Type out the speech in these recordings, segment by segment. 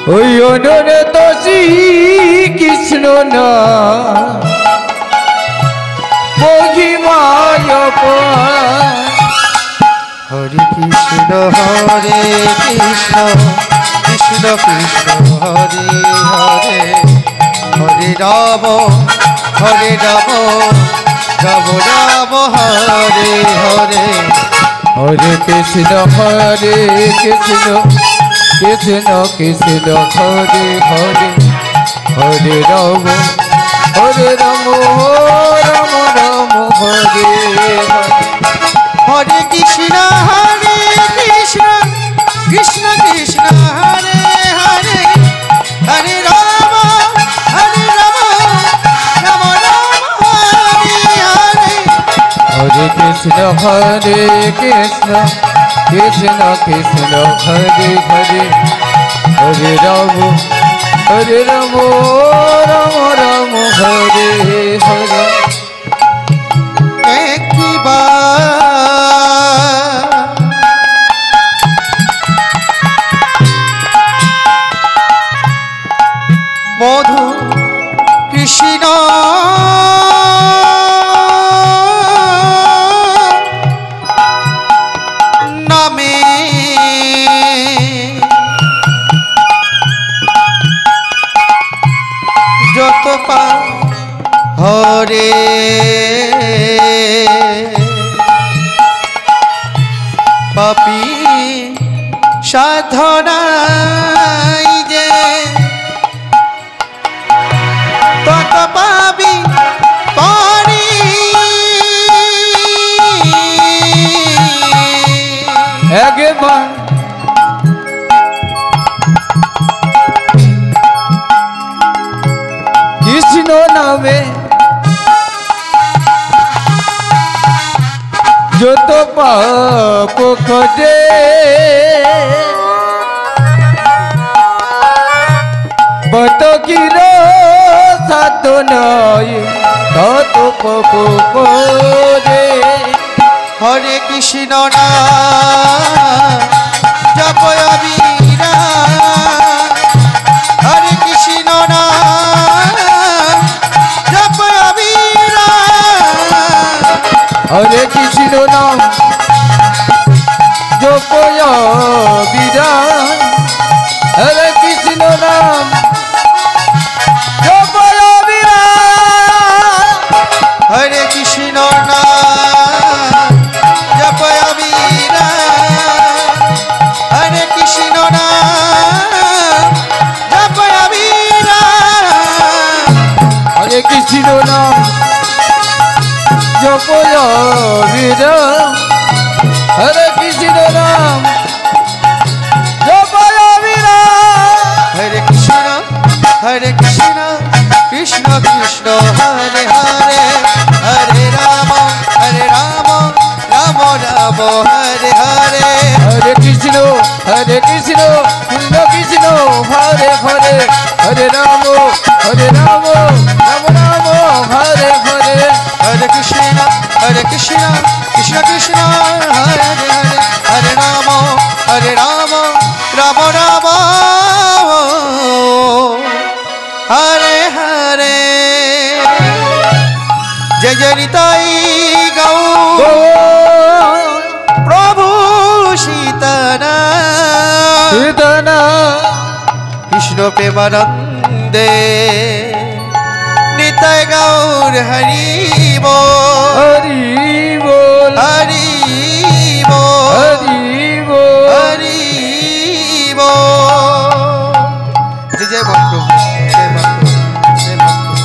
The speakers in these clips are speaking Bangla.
ওই অনন্ত শ্রী কৃষ্ণ না মহিমায় হরে কৃষ্ণ কৃষ্ণ কৃষ্ণ হরে হরে হরে রাম রাম রাম হরে হরে হরে কৃষ্ণ কৃষ্ণ কৃষ্ণ কৃষ্ণ হরে হরে হরে রাম রাম রাম হরে হরে হরে কৃষ্ণ কৃষ্ণ কৃষ্ণ কৃষ্ণ হরে হরে হরে রাম রাম রাম হরে হরে হরে কৃষ্ণ কৃষ্ণ কৃষ্ণ কৃষ্ণ হরে হরে হরে রাম রাম রাম হরে হরে মধু কৃষ্ণ নামে যত পা হরে পাপী সাধনাই যে তত পাবি পারি একবার কৃষ্ণ নামে যত পাপ খোঁজে বত কির সাধনায় তত পাপ করে হরে কৃষ্ণ না জপ অবিরা হরে কৃষ্ণ না জপ অবিরা হরে কৃষ্ণ নাম জপয় বিরাম হরে কৃষ্ণ নাম জপয় বিরাম হরে কৃষ্ণ না জপ অবিরা হরে কৃষ্ণ না জপ অবিরা হরে কৃষ্ণ নাম জপয় বিরাম হরে কৃষ্ণ নাম জপয় বিরাম হরে কৃষ্ণ কৃষ্ণ কৃষ্ণ হরে হরে হরে রাম রাম রাম হরে হরে হরে কৃষ্ণ কৃষ্ণ কৃষ্ণ হরে হরে হরে রাম রাম রাম হরে হরে হরে কৃষ্ণ কৃষ্ণ কৃষ্ণ হরে হরে হরে রাম রাম রাম হরে হরে জয় জয় নিতাই গৌ প্রভু সীতানা কৃষ্ণ প্রেমানন্দে নিতাই গৌর হরি বল হরি বল হরি বল হরি বল হরি বল জয় জয় মহাপ্রভু জয় মহাপ্রভু জয় মহাপ্রভু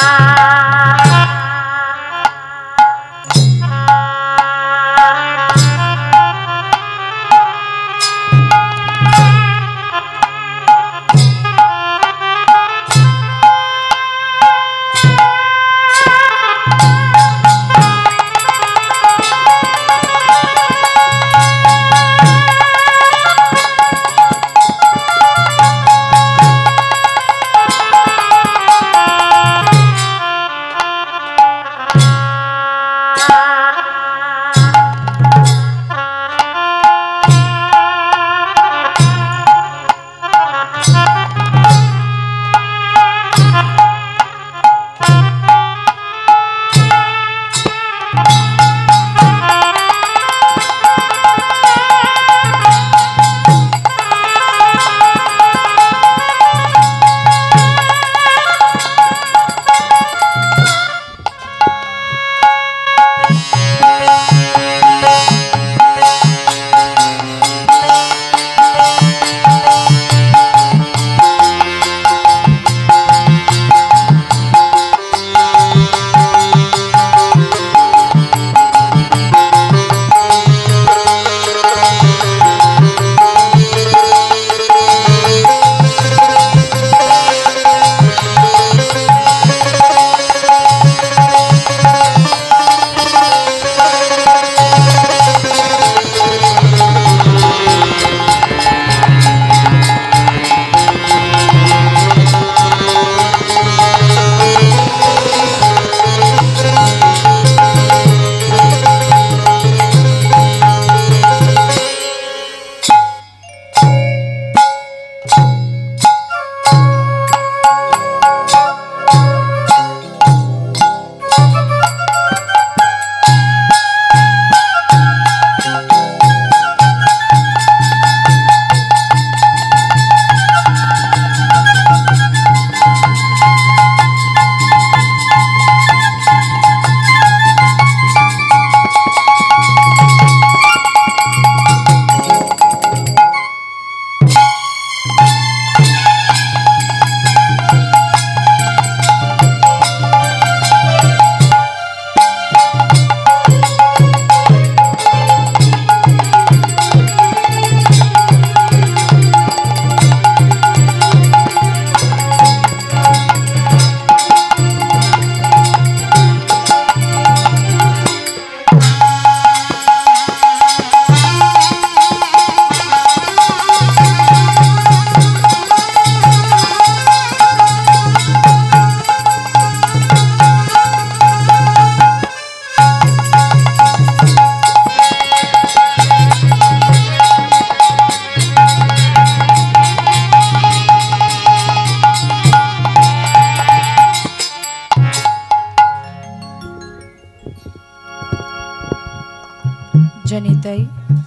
जनिताई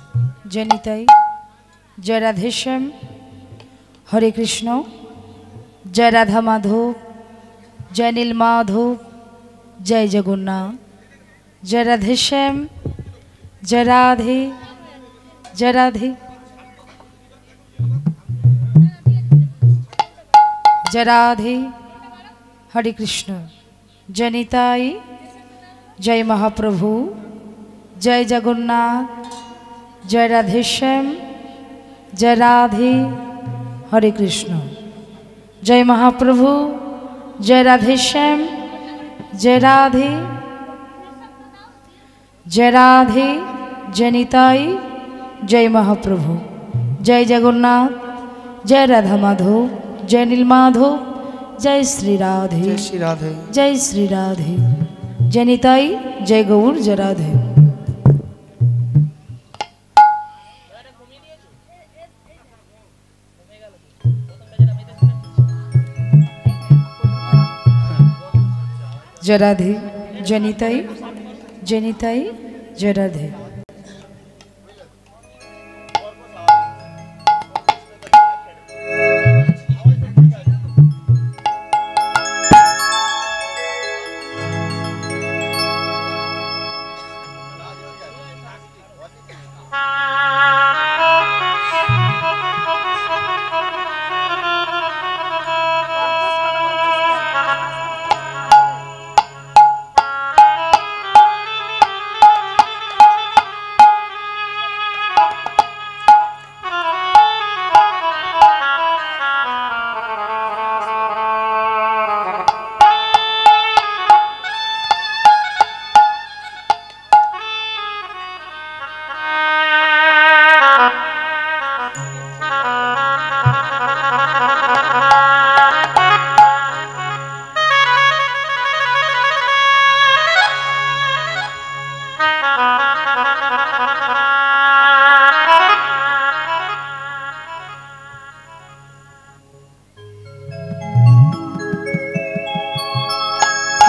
जनिताई जय राधेश्याम हरे कृष्ण जय राधा माधव जय नील माधव जय जगन्नाथ जय राधेश्याम जय राधे जय राधे जय राधे हरे कृष्ण जनिताई जय महाप्रभु जय जगन्नाथ जय राधेश्याम जय राधे हरे कृष्ण जय महाप्रभु जय राधेश्याम जय राधे जनिताई जय महाप्रभु जय जगन्नाथ जय राधा माधव जय नील माधव जय श्री राधे जय श्री राधे जय श्री राधे जनिताई जय गौर जय राधे। जय राधे जनिताई जनिताई जय राधे।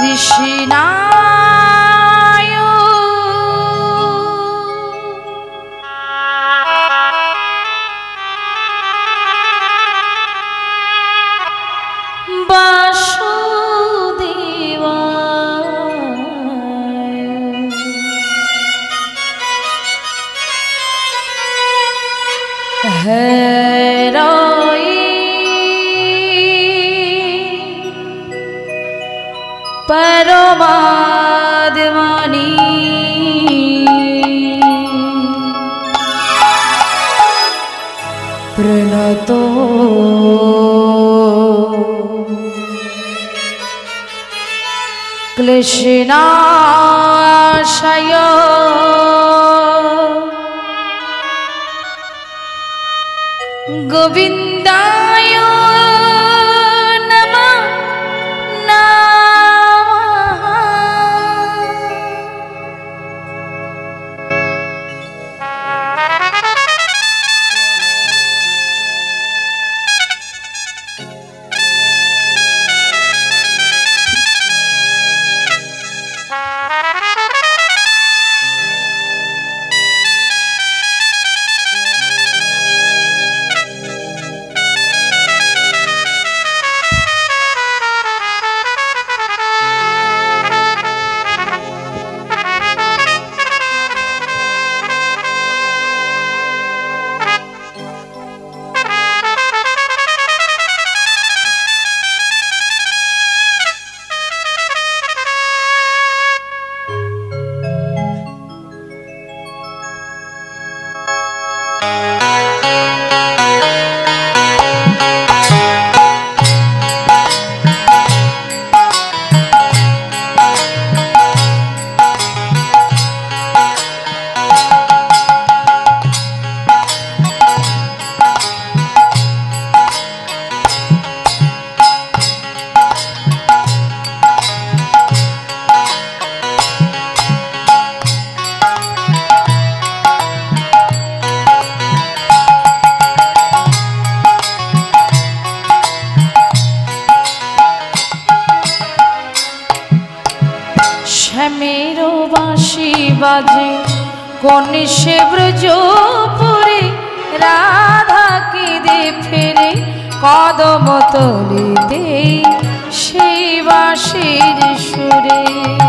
কৃষ্ণায় বাসুদেবায় হরই পরমাত্মনি প্রণতো ক্লেশনাশয় গোবিন্দায় নমঃ নমঃ। শ্যামেরো বাঁশি বাজে কনিষে ব্রজপুরে রাধা কেঁদে ফেরে কদম তলিতে সেই বাঁশির সুরে।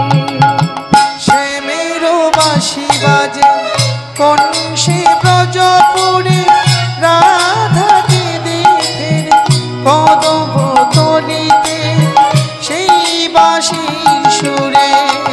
শ্যামেরো বাঁশি বাজে কনিষে ব্রজপুরে রাধা কেঁদে ফেরে কদম তলিতে সেই বাঁশির সুরে।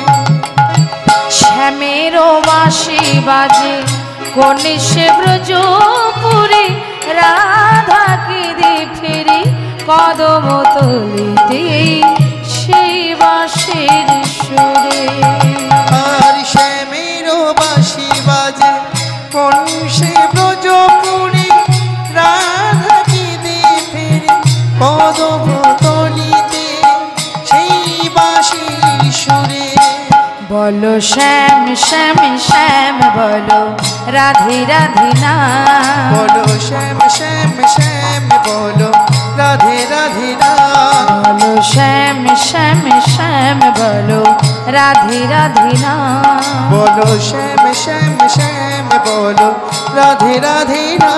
শ্যামেরো বাঁশি বাজে কনিষে ব্রজপুরে রাধা কেঁদে ফেরে কদম তলিতে সেই বাঁশির সুরে। আর শ্যামেরো বাঁশি বাজে কনিষে ব্রজপুরে রাধা কেঁদে ফেরে কদম তলিতে সেই বাঁশির সুরে। বলো শ্যাম শ্যাম শ্যাম বলো রাধে রাধে না বলো শ্যাম শ্যাম শ্যাম বলো রাধে রাধে না। বলো শ্যাম শ্যাম শ্যাম বলো রাধে রাধে না বলো শ্যাম শ্যাম শ্যাম বলো রাধে রাধে না।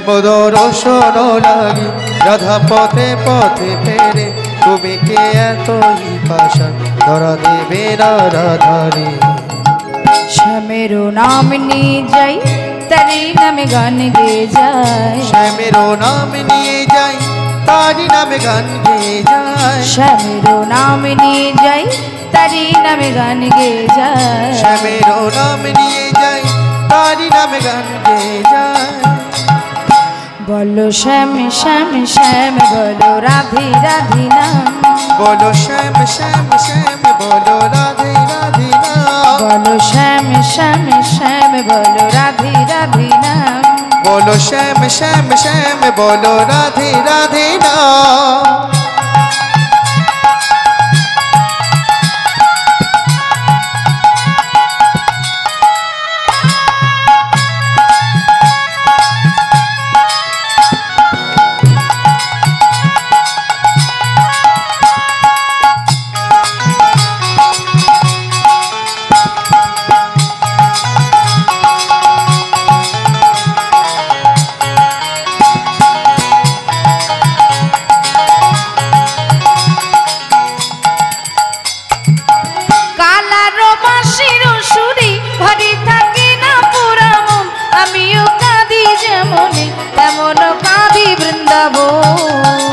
শ্যামদর্শন লাগি রাধা পথে পথে ফেরে, তুমি কে এতই পাশা ধরা দেবে না রাধারে। শ্যামের নাম নিয়ে যাই তারি নামে গান গেয়ে যায়, শ্যামের নাম নিয়ে যাই তারি নামে গান গেয়ে যায়, শ্যামের নাম নিয়ে যাই তারি নামে গান গেয়ে যায়, শ্যামের নাম নিয়ে যাই তারি নামে গান গেয়ে যায়। বলো শ্যাম শ্যাম শ্যাম বলো রাধে রাধে নাম, বলো শ্যাম শ্যাম শ্যাম বলো রাধে রাধে নাম, বলো শ্যাম শ্যাম শ্যাম বলো রাধে রাধে নাম, বলো শ্যাম শ্যাম শ্যাম বলো রাধে রাধে নাম। তেমন কাঁদি বৃন্দাবন,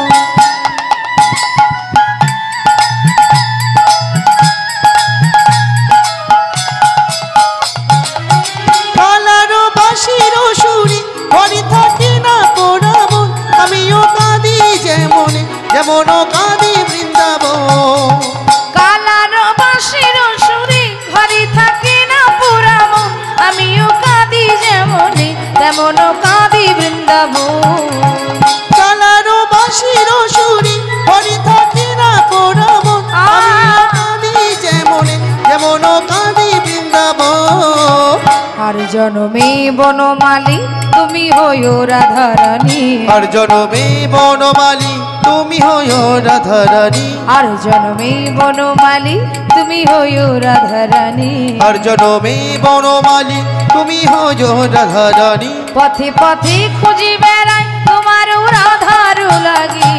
কালারো বাঁশির সুরে ঘরে থাকে না পোড়ামন, আমিও কাঁদি যেমন যেমন কাঁদি বৃন্দাবন। কালার বাঁশির সুরে ঘরে থাকে না পুরামন, আমিও কাঁদি যেমন তেমন কাঁদি বৃন্দাবন। কালারো বাঁশির সুরে ঘরে থাকে না পোড়ামন, আমিও কাঁদি যেমন যেমন কাঁদি বৃন্দাবন। আর জনমে বনমালী তুমি হইও রাধারানী, আর জনমে বনমালী তুমি হইও রাধারানী, আর জনমে বনমালী তুমি হইও রাধারানী, আর জনমে বনমালী তুমি হইও রাধারানী। পথে পথে খুঁজি বেড়াই তোমার রাধার লাগি,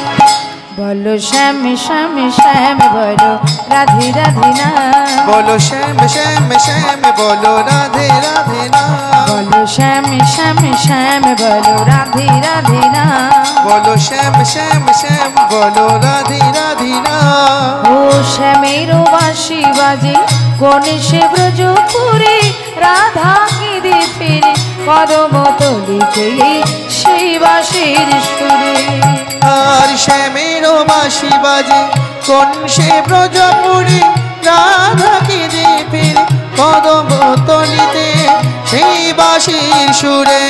বলো শ্যাম শ্যাম শ্যাম বলো রাধে রাধে নাম, বলো শ্যাম শ্যাম শ্যাম বলো রাধে রাধে নাম, বলো শ্যাম শ্যাম শ্যাম বলো রাধে রাধে নাম, বলো শ্যাম শ্যাম শ্যাম বলো রাধে রাধে নাম। ও শ্যামের বাঁশি বাজে কোন সে ব্রজপুরে, রাধা কেঁদে ফিরে কদম তলিতে সেই বাঁশির সুরে। আর শ্যামের বাঁশি বাজে কোন সে ব্রজপুরে, রাধা কেঁদে ফিরে কদম তলিতে সেই বাঁশির সুরে।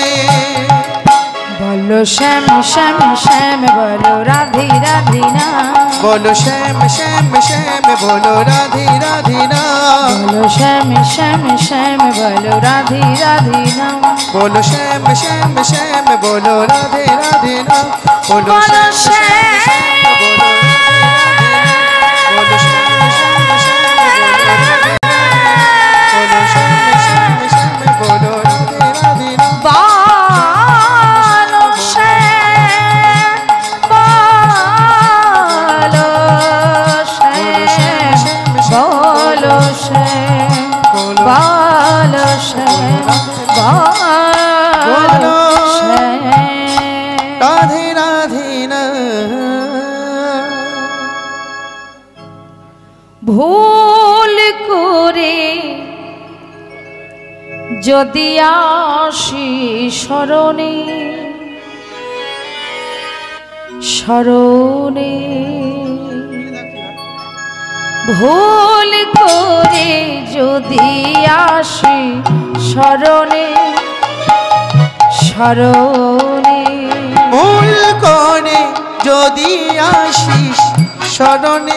বলো শ্যাম শ্যাম শ্যাম বলো রাধে রাধে নাম, বলো শ্যাম শ্যাম শ্যাম বলো রাধে রাধে নাম, বলো শ্যাম শ্যাম শ্যাম বলো রাধে রাধে নাম, বলো শ্যাম শ্যাম শ্যাম বলো রাধে রাধে নাম, বলো বলো শ্যাম শ্যাম বলো বলো শ্যাম শ্যাম শ্যাম বলো শ্যাম শ্যাম শ্যাম বলো রাধে রাধে নাম। বলো শ্যাম বলো শ্যাম বলো শ্যাম বলো শ্যাম বলো শ্যাম রাধে রাধে নাম। ভুল করে যদি আসি শরণে শরণে, ভুল করে যদি আসি শরণে শরণে, ভুল করে যদি আসিস শরণে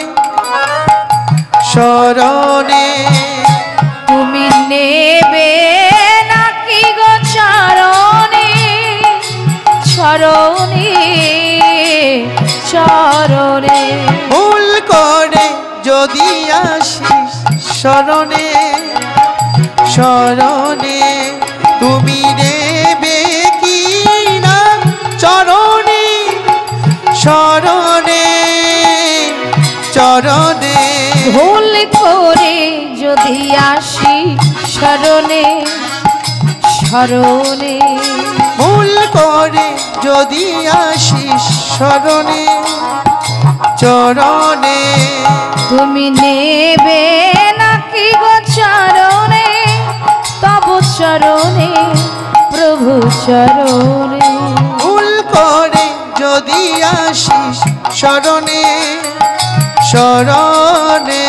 শরণে, তুমি নেবে নাকি গো চরণে চরণে চরণে, ভুল করে যদি আসিস শরণে শরণে, তুমি নেবে কি না চরণে ভুল করে যদি আসি শরণে শরণে ভুল করে যদি আসিস শরণে চরণে তুমি নেবে নাকি গো চরণে তব চরণে প্রভু চরণে ভুল করে যদি আসিস শরণে শরণে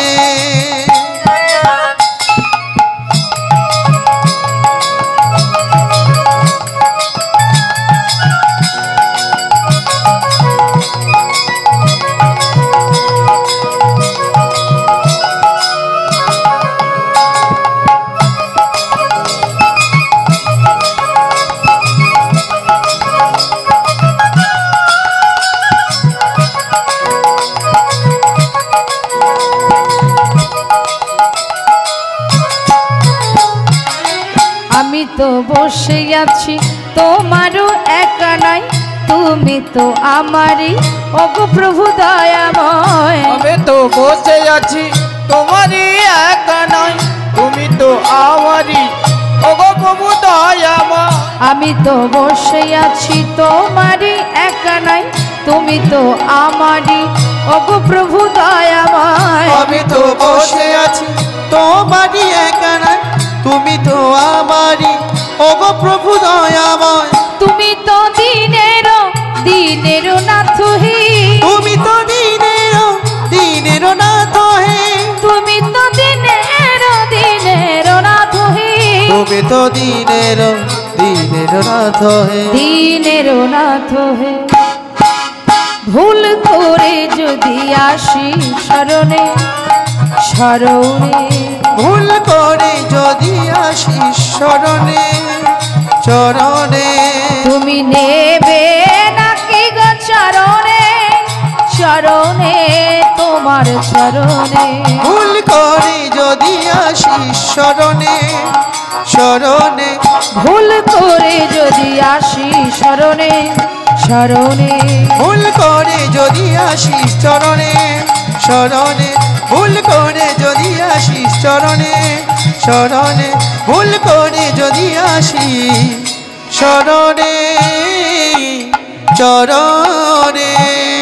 আমি তো বসে আছি তোমারও একা নাই তুমি তো আমারই ওগো প্রভু দয়াময় আমি তো বসে আছি তোমারই একা নয় তুমি তো আমারই ওগো প্রভু দয়াময় আমি তো বসে আছি তোমারই একা নাই তুমি তো আমারই ওগো প্রভু দয়াময় আমি তো বসে আছি তোমারই একা নাই তুমি তো আমারই ওগো প্রভু দয়াময় তুমি তো দিনেরও নাথ হে তুমি তো দিনেরও নাথ হে তুমি তো দিনেরও নাথ হে তুমি তো দিনেরও নাথ হে দিনেরও নাথ হে ভুল করে যদি আসি শরণে শরণে ভুল করে যদি আসিস শরণে চরণে তুমি নেবে নাকি গো চরণে চরণে তোমার চরণে ভুল করে যদি আসিস শরণে শরণে ভুল করে যদি আসি শরণে শরণে ভুল করে যদি আসিস চরণে শরণে ভুল করে যদি আসিস চরণে শরণে ভুল করে যদি আসিস শরণে চরণে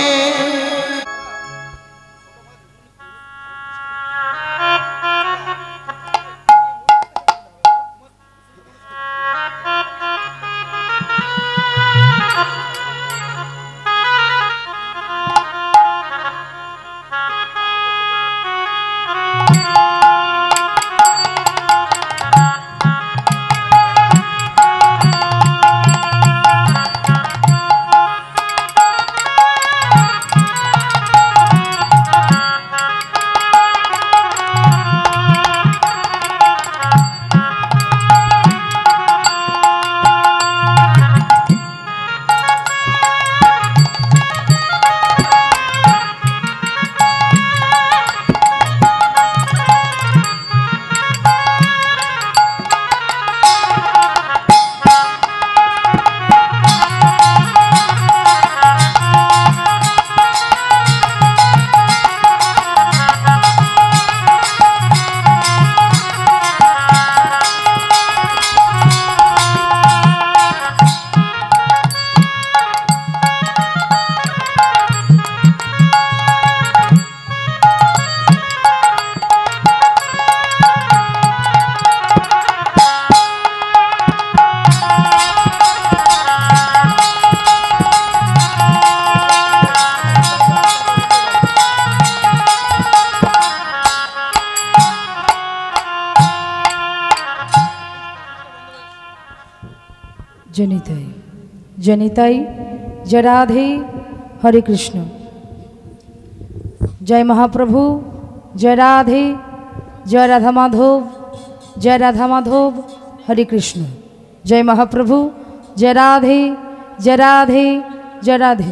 जनिताई जनिताई जय राधे हरे कृष्ण जय महाप्रभु जय राधे जय राधा माधव हरे कृष्ण जय महाप्रभु जय राधे जय राधे जय राधे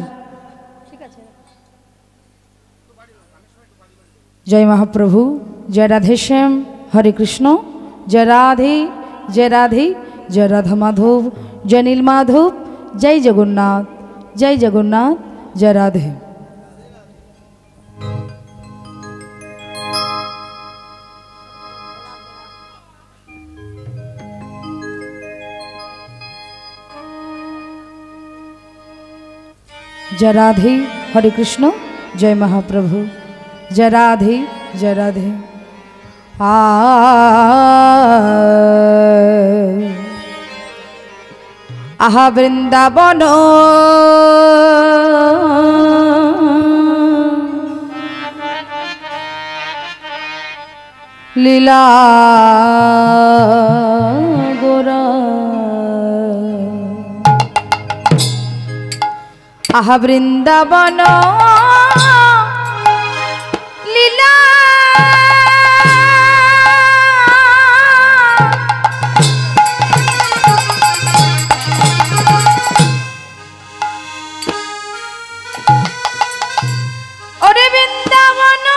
जय महाप्रभु जय राधे श्याम हरे कृष्ण जय राधे जय राधे जय राधा माधव जय नील माधव जय जगन्नाथ, जय राधे। जय राधे। हरे कृष्ण। जय महाप्रभु। जय राधे जय राधे। आहा वृंदावन लीला गोरा। आहा वृंदावन लीला ओरे वृंदावन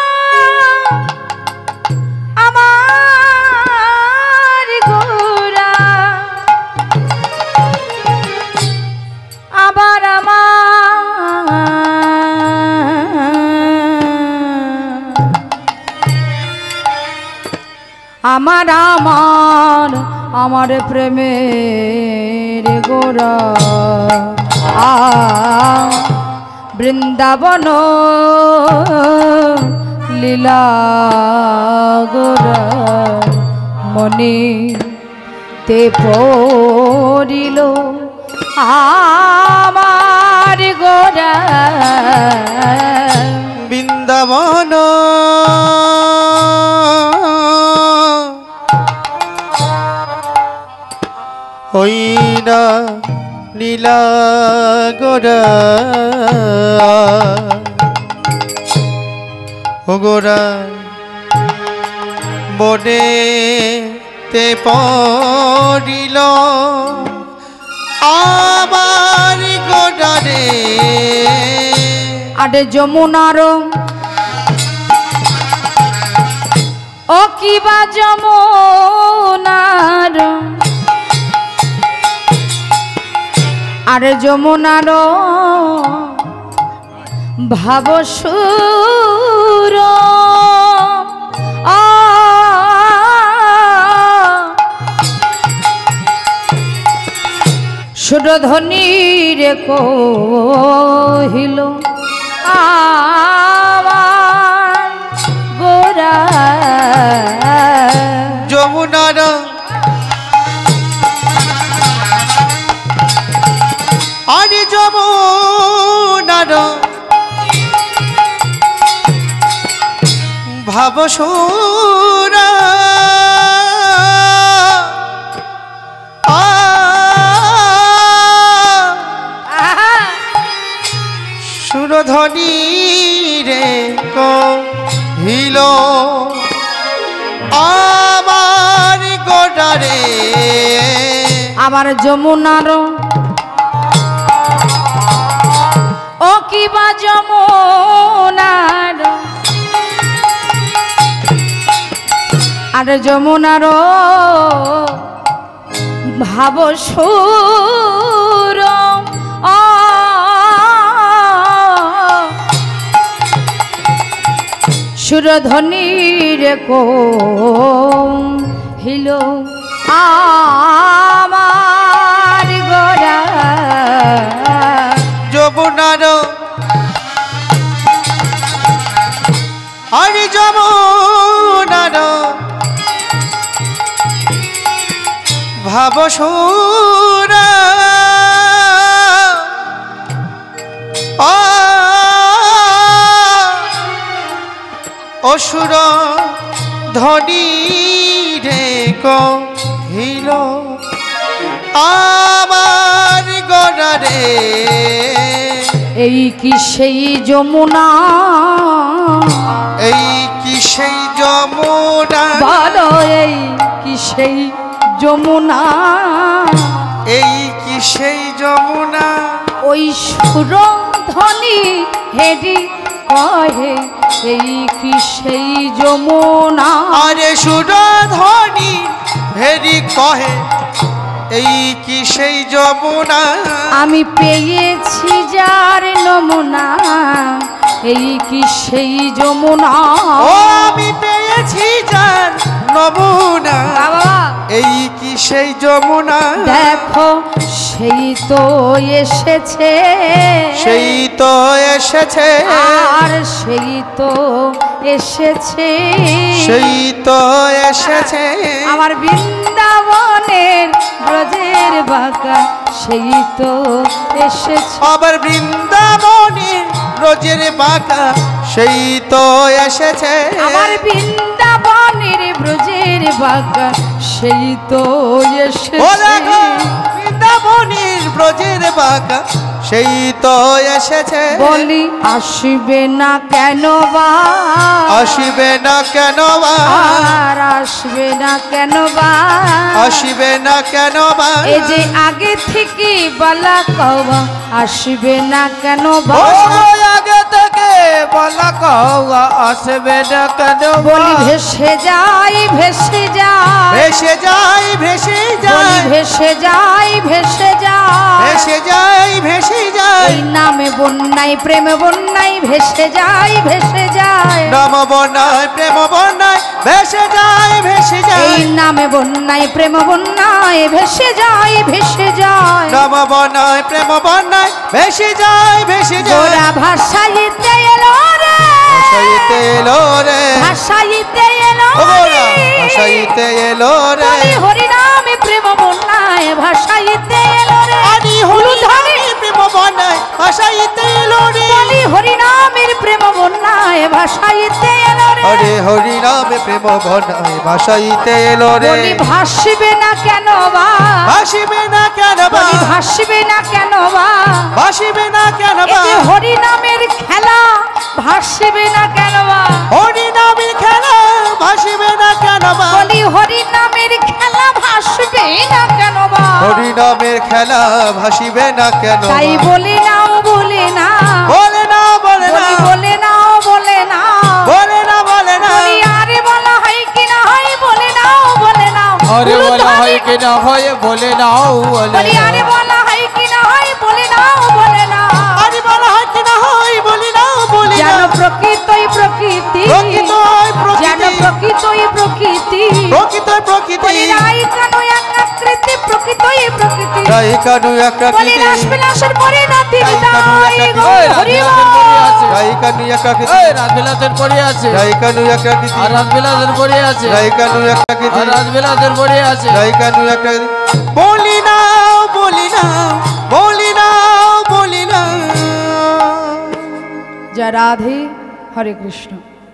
আমার গোরা আবার আমার প্রেমের গোরা বৃন্দাবন লীলা গোরা মনে তে পড়িল আমার গোরা বৃন্দাবন ওই না নীলা গোরা ও গোরা মনে তে পড়িল আমার গোরা রে আরে যমুনার ও কিবা যমুনার আরে যমুনার ভাবসুর সুরধ্বনির কহিল আমার গোরা যমুনার আরে যমুনার ভাবসুরা সুরধ্বনি রে কহিল আমার গোরা রে আবার যমুনার ও কিবা যমুনার আর যমুনার ভাবসুর সুরধ্বনির কহিল আমার গোরা যমুনার আরে যমুনার ভাবসুরা অসুর ধনী রে কহিল আমার গোরা রে এই কি সেই যমুনা এই কি সেই যমুনা বলো এই কি সেই যমুনা এই কি সেই যমুনা ওই সুরধ্বনি হেরি কহে এই কি সেই যমুনা আরে সুরধ্বনি হেরি কহে এই কি সেই যমুনা আমি পেয়েছি যার নমুনা এই কি সেই যমুনা ও আমি পেয়েছি যার নমুনা বাবা এই কি সেই যমুনা দেখো সেই তো এসেছে সেই তো এসেছে আর সেই তো এসেছে সেই তো এসেছে আমার বৃন্দাবনের ব্রজের বাঁকা সেই তো এসেছে আবার বৃন্দাবনের রোজের বাঁকা সেই তো এসেছে আমার বৃন্দাবনের ব্রজের বাঁকা সেই তো ও দেখো এসেছে বৃন্দাবনের ব্রজের বাঁকা সেই তো এসেছে বলি আসবে না কেন বা আসিবে না কেন বা আর আসবে না কেন বা আসিবে না কেন বা এই যে আগে থেকে বলা কওয়া আসবে না কেন বা ও আগে থেকে বলা কওয়া আসবে না কেন বলি ভেসে যাই ভেসে যাই ভেসে যাই ভেসে বলি যাই ভেসে যাই ভেসে যাই ভেসে যাই ভেসে যাই এই নামে বন্যাই প্রেম বন্যাই ভেসে যাই ভেসে যাই নাম বনায় প্রেম বনায় ভেসে যাই ভেসে যাই এই নামে বন্যাই প্রেম বন্যাই ভেসে যাই ভেসে যাই নাম বনায় প্রেম বনায় ভেসে যাই ভেসে যাই গোরা ভাষাইতে এলো রে ভাষাইতে এলো রে ভাষাইতে এলো ও গোরা রে ভাষাইতে এলো রে বলি হরি নামে প্রেম বন্যাই ভাষাইতে এলো রে আদি হরি নামে প্রেম বনায় ভাষাইতে এলো রে বলি হরি নামের প্রেম বন্যাই ভাষাইতে এলো রে হরে হরি নামে প্রেম বনায় ভাষাইতে এলো রে বলি ভাসবে না কেন বা ভাসিবে না কেন বা বলি ভাসবে না কেন বা ভাসিবে না কেন এই বা যে হরি নামের খেলা ভাসবে না কেন বা হরি নামের খেলা ভাসিবে না কেন বা বলি হরি নামের খেলা ভাসবে না কেন বা হরি নামের খেলা ভাসিবে না কেন বা? তাই বলে নাও বলে না বলে না বলে না বলি বলে নাও বলে না বলে না বলে না বলি আরে বলা হয় কি না হয় বলে নাও বলে নাও আরে বলা হয় কি না হয় বলে নাও বলে বলি আরে বলা হয় কি না হয় বলে নাও বলে না আরে বলা হয় কি না হয় বলি না বলি না যেন প্রকৃতই প্রকৃতি প্রকৃতই প্রকৃতি। যেন প্রকৃতই প্রকৃতি প্রকৃতই প্রকৃতি বলি রাই কানু একাকৃতি প্রকৃতই প্রকৃতি রাই কানু বলি একাকৃতি রাসবিলাসের পরিণতি রাই কানু বিদায় একাকৃতি। গো ওই হরি রাজবিলাসের বল। পড়ে আছে রাই কানু একাকৃতি রাজবিলাসের পড়ে আছে রাই কানু একাকৃতি আর রাজবিলাসের পড়ে আছে রাই কানু একাকৃতি আর রাজবিলাসের পড়ে আছে রাই কানু একাকৃতি বলি না বলি না বলি না বলি না জয় রাধে হরে কৃষ্ণ।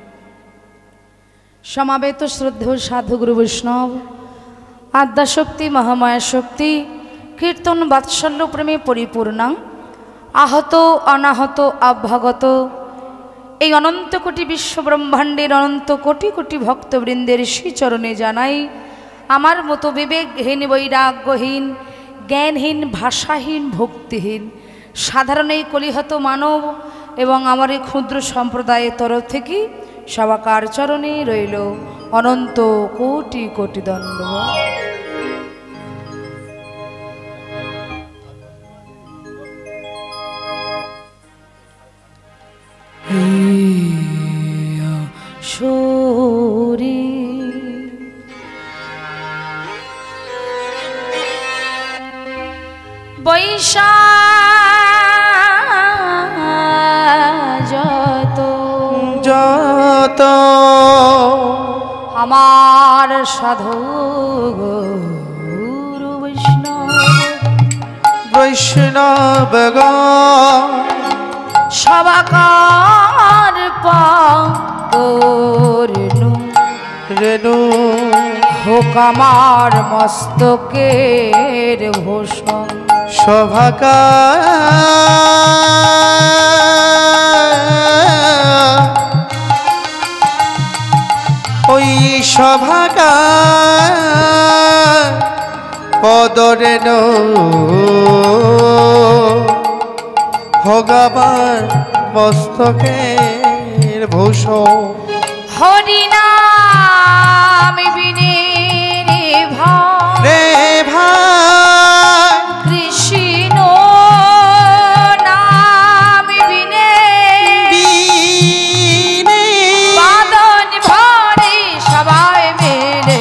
সমাবেত শ্রদ্ধেয় সাধু গুরু বৈষ্ণব আদ্যাশক্তি মহামায়া শক্তি কীর্তন বাৎসল্য প্রেমে পরিপূর্ণা আহত অনাহত অভ্যাগত এই অনন্ত কোটি বিশ্বব্রহ্মাণ্ডের অনন্ত কোটি কোটি ভক্তবৃন্দের শ্রীচরণে জানাই আমার মতো বিবেকহীন বৈরাগ্যহীন জ্ঞানহীন ভাষাহীন ভক্তিহীন সাধারণ এই কলিহত মানব এবং আমার এই ক্ষুদ্র সম্প্রদায়ের তরফ থেকে সবাকার চরণে রইল অনন্ত কোটি কোটি দণ্ডবত। শরী বৈশা যত যত আমার সাধু গুরু বৈষ্ণব বৈষ্ণবগণ সবাকার পারনু রেণু হোক আমার মস্তকের ভূষণ সভাকা ওই সভাকা পদরেণু ভগবান মস্তকের ভূষণ হরিনাম বিনে রে ভাই রে ভাই কৃষ্ণ নাম বিনে বিনে বাদন ভরে সবাই মেলে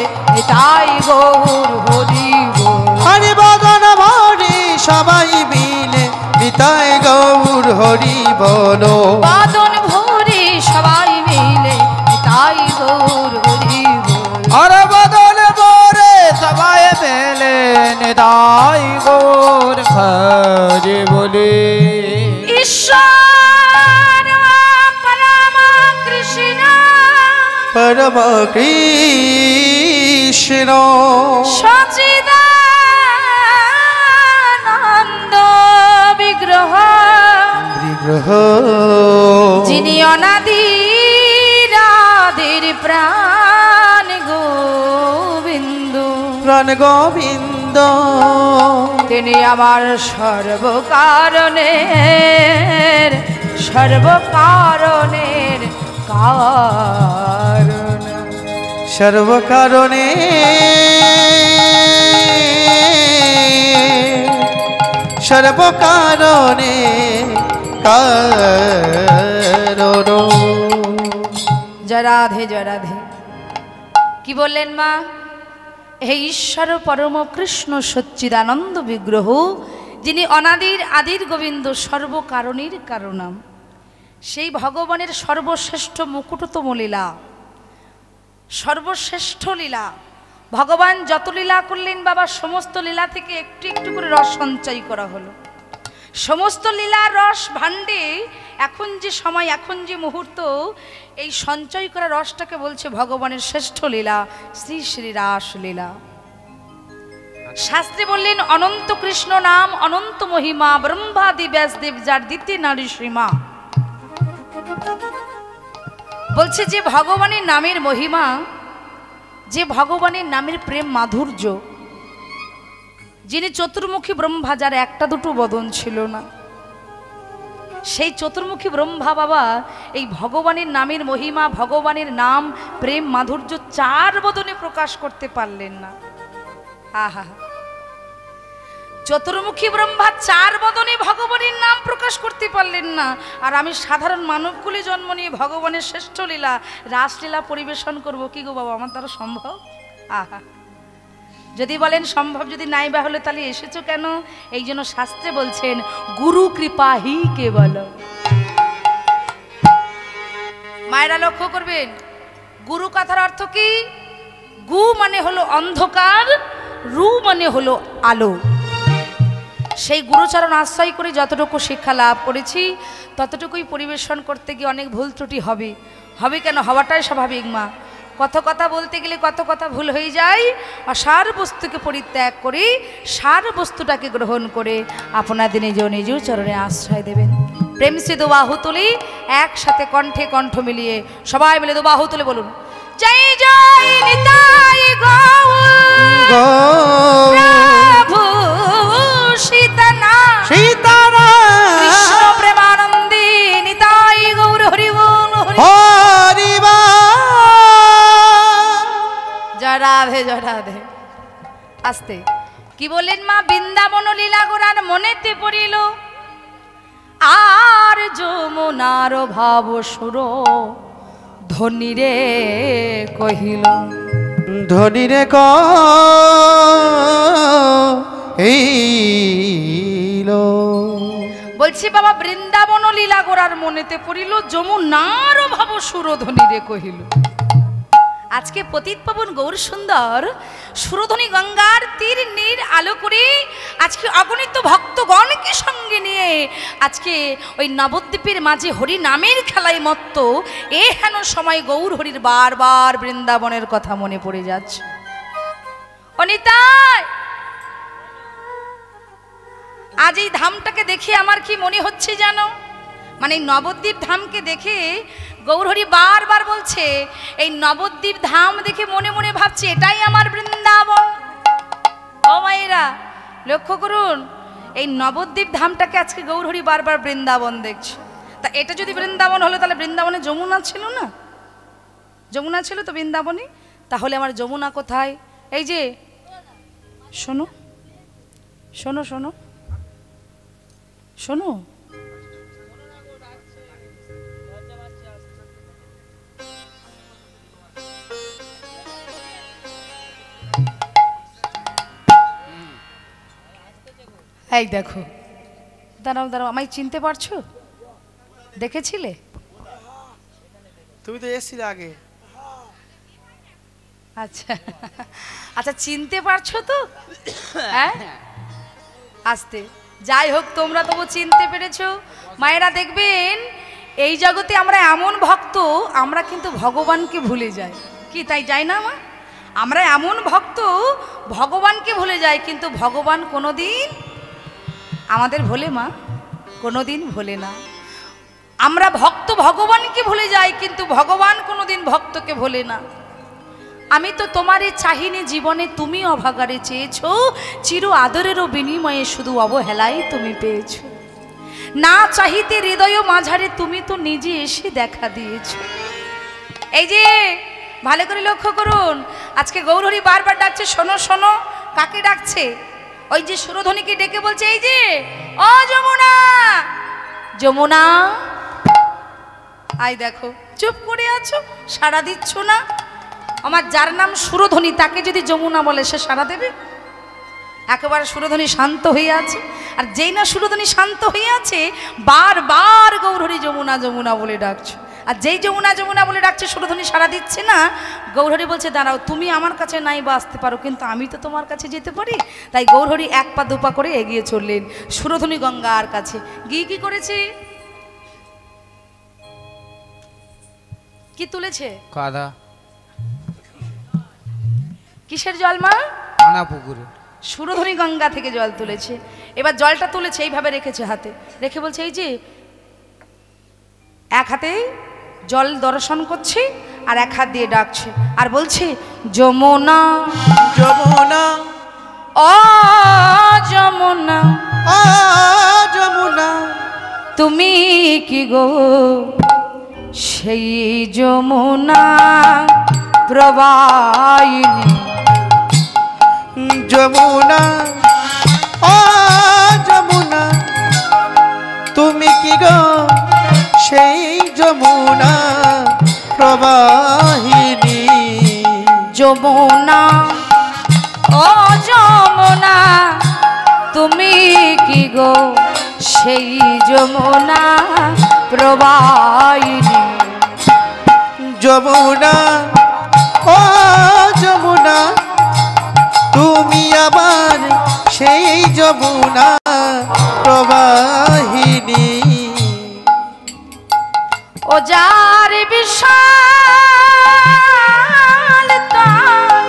নিতাই গৌর হরি বলো বাদন ভরে সবাই মিলে নিতাই গৌর হরি বল। আর বদল বরে সবাই মেলে নিতাই গৌর হরি বলে। ঈশ্বর পরম কৃষ্ণ পরম কৃষ্ণ সচিদানন্দ বিগ্রহ বিগ্রহ যিনি অনাদি রাধের প্রাণ গোবিন্দ, প্রাণ গোবিন্দ তিনি আমার সর্বকারণের সর্বকারণের কারণ। সর্বকারণে সর্বকারণে কারণ। জয় রাধে জয় রাধে। কি বললেন মা? হে ঈশ্বর পরম কৃষ্ণ সচ্চিদানন্দ বিগ্রহ, যিনি অনাদির আদির গোবিন্দ, সর্বকারণের কারণম, সেই ভগবানের সর্বশ্রেষ্ঠ মুকুটতম লীলা, সর্বশ্রেষ্ঠ লীলা। ভগবান যত লীলা করলেন বাবা, সমস্ত লীলা থেকে একটু একটু করে রস সঞ্চয় করা হলো। সমস্ত লীলার রস ভাণ্ডে এখন যে সময়, এখন যে মুহূর্ত, এই সঞ্চয় করা রসটাকে বলছে ভগবানের শ্রেষ্ঠ লীলা, শ্রী শ্রী রাস লীলা। শাস্ত্রে বললেন অনন্ত কৃষ্ণ নাম অনন্ত মহিমা, ব্রহ্মাদি ব্যাসদেব যার দ্বিতীয় নারী সীমা। বলছে যে ভগবানের নামের মহিমা, যে ভগবানের নামের প্রেম মাধুর্য, যিনি চতুর্মুখী ব্রহ্মা, যার একটা দুটো বদন ছিল না, সেই চতুর্মুখী ব্রহ্মা বাবা এই ভগবানের নামের মহিমা, ভগবানের নাম প্রেম মাধুর্য চার বদনে প্রকাশ করতে পারলেন না। আহা, চতুর্মুখী ব্রহ্মা চার বদনে ভগবানের নাম প্রকাশ করতে পারলেন না, আর আমি সাধারণ মানবকুলে জন্ম নিয়ে ভগবানের শ্রেষ্ঠ লীলা রাসলীলা পরিবেশন করব, কি গো বাবা, আমার দ্বারা সম্ভব? আহা, যদি বলেন সম্ভব, যদি নাই বা হলে তাহলে এসেছো কেন? এই জন্য শাস্ত্রে বলছেন গুরু কৃপা হি কেবল। মায়েরা লক্ষ্য করবেন, গুরু কথার অর্থ কি? গু মানে হলো অন্ধকার, রু মানে হলো আলো। সেই গুরুচরণ আশ্রয় করে যতটুকু শিক্ষা লাভ করেছি ততটুকুই পরিবেশন করতে গিয়ে অনেক ভুল ত্রুটি হবে। হবে কেন? হওয়াটাই স্বাভাবিক মা। কত কথা বলতে গেলে কত কথা ভুল হয়ে যায়। অসার বস্তুকে পরিত্যাগ করে সার বস্তুটাকে গ্রহণ করে আপনাদের নিজ নিজ চরণে আশ্রয় দেবেন। প্রেম সে দুবাহু তুলি, একসাথে কণ্ঠে কণ্ঠ মিলিয়ে সবাই মিলে দুবাহু তুলে বলুন, জয় জয় নিতাই গৌর প্রভু সীতানাম সীতারাম কৃষ্ণ প্রেমানন্দে নিতাই গৌর হরি বল হরি বল। জয় রাধে জয় রাধে। আস্তে কি বললেন মা? বৃন্দাবন লীলা গোরার মনেতে পড়িল, আর যমুনার ভাব সুর ধনী রে কহিল। ধনী রে কহিলো। বলছি বাবা, বৃন্দাবন লীলা গোরার মনেতে পড়িল, যমুনার ভাব সুর ধনী রে কহিল। আজকে পতিত পাবন গৌর সুন্দর সুরধ্বনি গঙ্গার তীর নীর আলো করে আজকে অগণিত ভক্তগণকে সঙ্গে নিয়ে আজকে ওই নবদ্বীপের মাঝে হরি নামের খেলায় মত্ত এ হেন সময় গৌর হরির বারবার বৃন্দাবনের কথা মনে পড়ে যাচ্ছে। অনিতাই, আজ এই ধামটাকে দেখে আমার কি মনে হচ্ছে জানো? মানে নবদ্বীপ ধামকে দেখে গৌরহরি বারবার বলছে, এই নবদ্বীপ ধাম দেখে মনে মনে ভাবছে এটাই আমার বৃন্দাবন। ও মায়েরা লক্ষ্য করুন, এই নবদ্বীপ ধামটাকে আজকে গৌরহরি বারবার বৃন্দাবন দেখছে। তা এটা যদি বৃন্দাবন হলো তাহলে বৃন্দাবনে যমুনা ছিল না? যমুনা ছিল তো বৃন্দাবনে, তাহলে আমার যমুনা কোথায়? এই যে শোনো শোনো শোনো শোনো, এই দেখো দাঁড়াও দাঁড়াও, আমায় চিনতে পারছো? দেখেছিলে? তুমি তো এসেছিলে আগে। আচ্ছা আচ্ছা, চিনতে পারছো তো? হ্যাঁ, আস্তে, যাই হোক তোমরা তবু চিনতে পেরেছো। মায়েরা দেখবেন এই জগতে আমরা এমন ভক্ত, আমরা কিন্তু ভগবানকে ভুলে যাই। কি তাই যাই না মা? আমরা এমন ভক্ত, ভগবানকে ভুলে যাই, কিন্তু ভগবান কোনোদিন আমাদের ভোলে মা? কোনোদিন ভোলে না। আমরা ভক্ত ভগবানকে ভুলে যাই, কিন্তু ভগবান কোনোদিন ভক্তকে ভোলে না। আমি তো তোমারই চাহিনি জীবনে, তুমি অভাগারে চেয়েছো, চির আদরেরও বিনিময়ে শুধু অবহেলাই তুমি পেয়েছো। না চাহিতে হৃদয় মাঝারে তুমি তো নিজে এসে দেখা দিয়েছো। এই যে ভালো করে লক্ষ্য করুন, আজকে গৌরহরি বারবার ডাকছে, শোনো শোনো। কাকে ডাকছে? ওই যে সুরধ্বনিকে ডেকে বলছে, এই যে ও যমুনা, যমুনা আই দেখো, চুপ করে আছো, সাড়া দিচ্ছ না। আমার যার নাম সুরধ্বনি তাকে যদি যমুনা বলে সে সাড়া দেবে? একেবারে সুরধ্বনি শান্ত হয়ে আছে। আর যেই না সুরধ্বনি শান্ত হয়ে আছে, বারবার গৌরহরি যমুনা যমুনা বলে ডাকছে। আর যেই যমুনা যমুনা বলে ডাকছে, সুরধ্বনি সাড়া দিচ্ছে না। গৌরহরি বলছে, দাঁড়াও, তুমি আমার কাছে নাই বা আসতে পারো, কিন্তু আমি তো তোমার কাছে যেতে পারি। তাই গৌরহরি এক পা দুপা করে এগিয়ে চললেন সুরধ্বনি গঙ্গার কাছে। গিয়ে কি করেছে? কি তুলেছে? কাদা। কিসের জল মা? আনা পুকুরে। সুরধ্বনি গঙ্গা থেকে জল তুলেছে। এবার জলটা তুলেছে, এইভাবে রেখেছে হাতে, রেখে বলছে, এই যে এক হাতে জল দর্শন করছে আর এক হাত দিয়ে ডাকছে আর বলছে, যমুনা যমুনা ও যমুনা, ও যমুনা, তুমি কি গো সেই যমুনা প্রবাহিনী? যমুনা ও যমুনা, তুমি কি গো সেই যমুনা প্রবাহিনী? যমুনা ও যমুনা, তুমি কি গো সেই যমুনা প্রবাহিনী? যমুনা ও যমুনা, তুমি আবার সেই যমুনা প্রবাহিনী। ও যার বিশাল তট,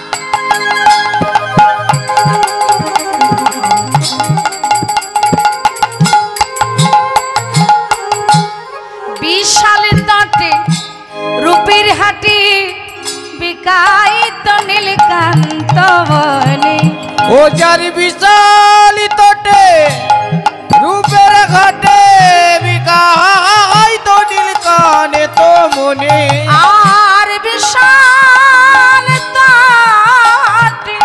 বিশাল তটে রূপের হাটে বিকাইত নীলকান্ত বনে। ও যার বিশাল তটে রূপের ঘাটে বিকাই তো নীলকানে তো মনে। আর বিশাল তটে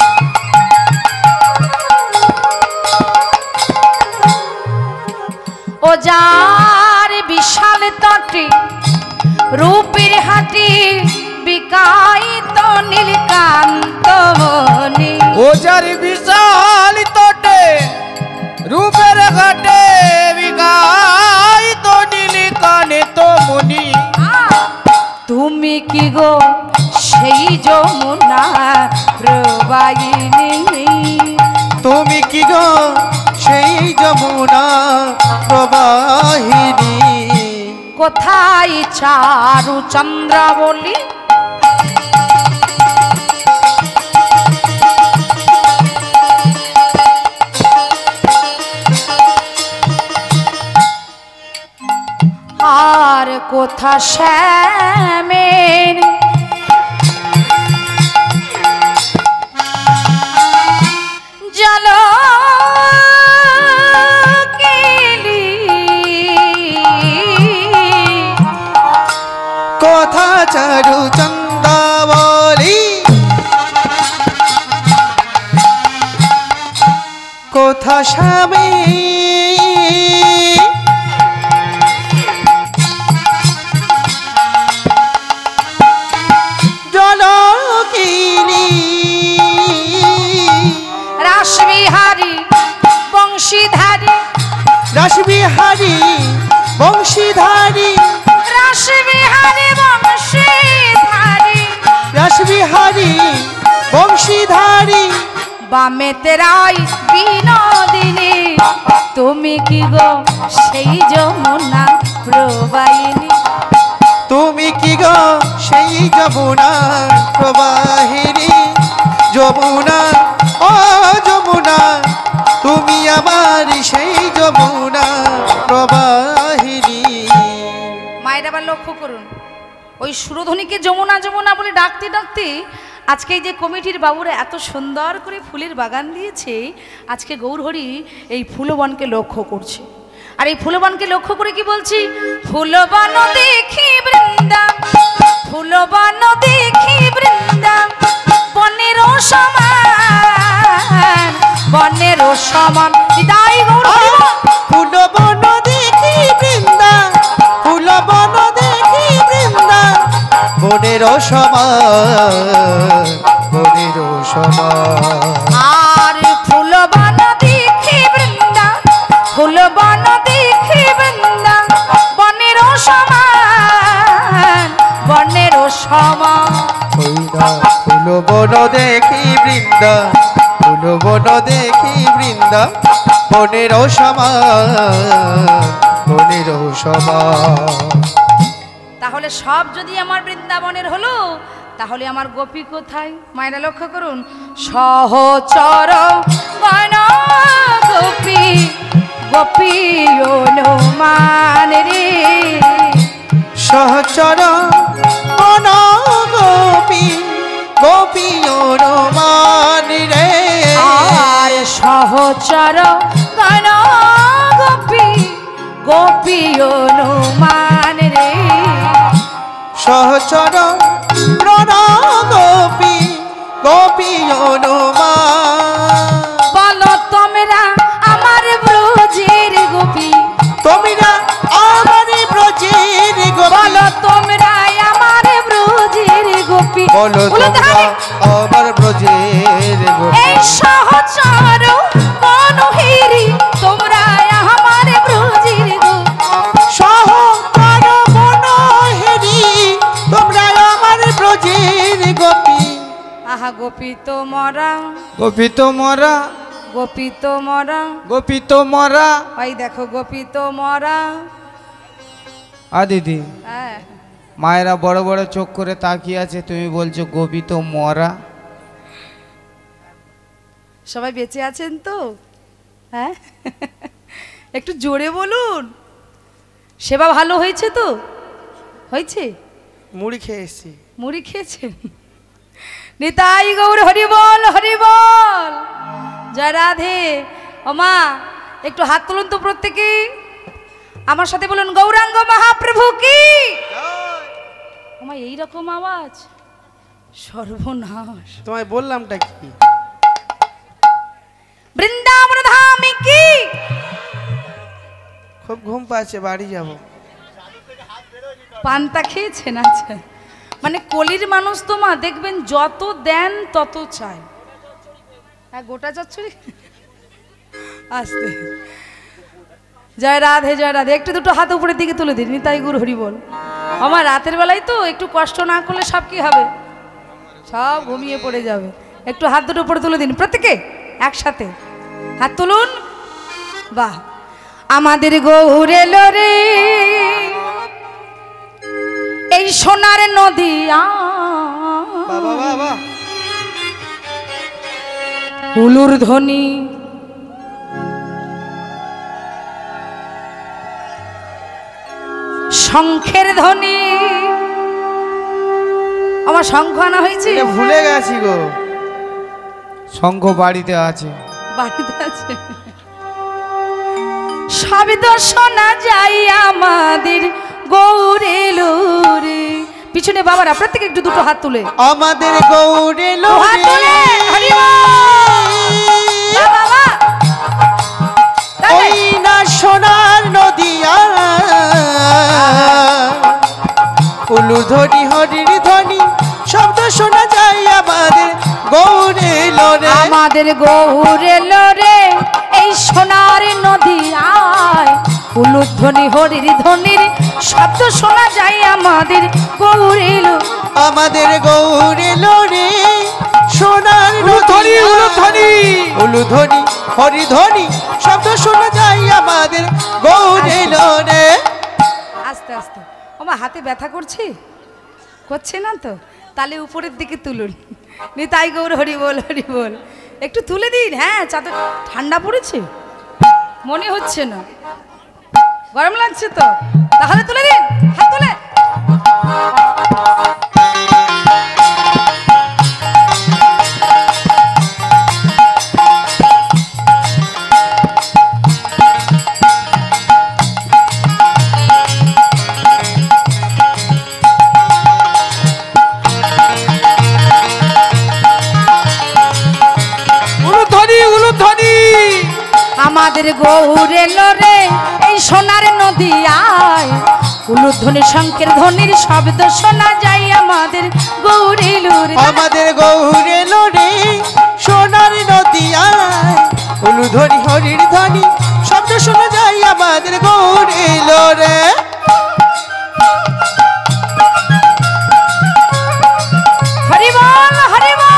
ও যার বিশাল তটে রূপের হাটে বিকাইত নীলকান্ত বনে। ও যার বিশাল তটে রূপের ঘাটে বিকাই তো নীলকানে তো মনি। তুমি কি গো সেই যমুনা প্রবাহিনী? তুমি কি গো সেই যমুনা প্রবাহিনী? কোথায় চারু চন্দ্রাবলী? আর কোথা শ্যামের জল কেলি? কথা চারু চন্দ্রাবলী, কথা স্বামী জলকিনী। রাসবিহারী বংশীধারী বিহারী বংশীধারী রাসবিহারী বংশীধারী রাসবিহারী বংশীধারী বামে তেরাই বিনোদিনী তুমি কি গো সেই যমুনা প্রবাহিনী তুমি কি গো সেই যমুনা প্রবাহিনী যমুনা ও যমুনা তুমি আমার সেই যমুনা প্রবাহিনী। মায়ের আবার লক্ষ্য করুন ওই সুরধ্বনিকে যমুনা যমুনা বলে ডাকতে ডাকতে আজকে এই যে কমিটির বাবুরা এত সুন্দর করে ফুলের বাগান দিয়েছে আজকে গৌরহরি এই ফুলবনকে লক্ষ্য করছে আর এই ফুলবনকে লক্ষ্য করে কি বলছি ফুলবন দেখি বৃন্দা ফুলবন দেখি বৃন্দা বনের সমান বনের সমান তাই গৌরহরি ফুলবন দেখি বৃন্দা ফুলবন দেখি বৃন্দা বনের সমান বনের সমান আর ফুলবন দেখি বৃন্দা ফুলবন দেখি বৃন্দা বনের সমান বনের সমান ফুলবন দেখি বৃন্দা ফুলবন দেখি বৃন্দা বনের সমান বনের সমান। তাহলে সব যদি আমার বৃন্দাবনের হলো তাহলে আমার গোপী কোথায় মায়েরা লক্ষ্য করুন সহচর বন গোপী গোপী অনুমান রে সহচর বন গোপী গোপী অনুমান রে আর সহচর বন গোপী গোপী অনুমান রে সহচর প্রণ গোপী গোপী অনুমান বলো তোমরা আমার ব্রজের গোপী তোমরা আমার ব্রজের গোপী বলো তোমরা আমার ব্রজের গোপী বলো তোমরা আমার ব্রজের গোপী এই সহচর মনোহেরি তোমরা আমার ব্রজের গোপী সহচর মনোহেরি তোমরা আমার ব্রজের গোপী আহা গোপী তো মরা গোপী তো মরা গোপী তো মরা গোপী তো মরা। ওই দেখো গোপী তো মরা দিদি হ্যাঁ মায়েরা বড় বড় চোখ করে তাকিয়ে আছে তুমি বলছো গোপী তো মরা। সবাই বেঁচে আছেন তো হ্যাঁ একটু জোরে বলুন সেবা ভালো হয়েছে তো হয়েছে মুড়ি খেয়ে এসছি মুড়ি খেয়েছেন নিতাই গৌর হরি বল জয় রাধে ও মা একটু হাত তুলুন তো প্রত্যেকে আমার সাথে বলুন গৌরাঙ্গ মহাপ্রভু কি ও মা এইরকম আওয়াজ সর্বনাশ তোমায় বললামটা কি বৃন্দাবন ধামে কি খুব ঘুম পাচ্ছে বাড়ি যাব পান্তা খেয়েছেন আচ্ছা মানে কলির মানুষ তো মা দেখবেন যত দেন তত চায় হ্যাঁ গোটা চচ্চড়ি আস্তে জয় রাধে একটু দুটো হাত উপরের দিকে তুলে দিন নিতাই গুরু হরি বল আমার রাতের বেলায় তো একটু কষ্ট না করলে সব কি হবে সব ঘুমিয়ে পড়ে যাবে একটু হাত দুটো উপরে তুলে দিন প্রত্যেকে একসাথে হাত তুলুন বাহ আমাদের গৌর এলো রে এই সোনার নদী বাবা বাবা উলুর ধ্বনি শঙ্খের ধ্বনি আমার শঙ্খ আনা হয়েছে ভুলে গেছি গো শঙ্খ বাড়িতে আছে বাড়িতে আছে শব্দ শোনা যায় আমাদের গৌরে লোরে পিছনে বাবারা প্রত্যেকে একটু দুটো হাত তুলে আমাদের গৌরে হাত তুলে হরি ওই না সোনার নদিয়া উলু ধ্বনি হরির ধ্বনি শব্দ শোনা যায় আমাদের গৌরে লোরে আমাদের গৌরে লোরে এই সোনার নদী আয় উলুধ্বনি হরির ধ্বনির শব্দ শোনা যায় আমাদের গৌর এলো। আমাদের গৌর এলো রে সোনার উলুধ্বনি উলুধ্বনি উলুধ্বনি হরিধ্বনি শব্দ শোনা যায় আমাদের গৌর এলো রে। আস্তে আস্তে আমার হাতে ব্যথা করছে না তো? তাহলে উপরের দিকে তুলুন। নিতাই গৌর হরি বল হরি বল। একটু তুলে দিন। হ্যাঁ, চাদর ঠান্ডা পড়েছে মনে হচ্ছে না, গরম লাগছে তো? তাহলে তুলে দিন, হাত তুলে। আমাদের গৌর এলো রে এই সোনার নদিয়ায়, উলুধ্বনি শঙ্খের ধ্বনির শব্দ শোনা যায় আমাদের গৌর এলো রে। আমাদের গৌর এলো রে সোনার নদিয়ায়, উলুধ্বনি হরির ধ্বনি শব্দ শোনা যায় আমাদের গৌর এলো রে। হরি বল হরি বল।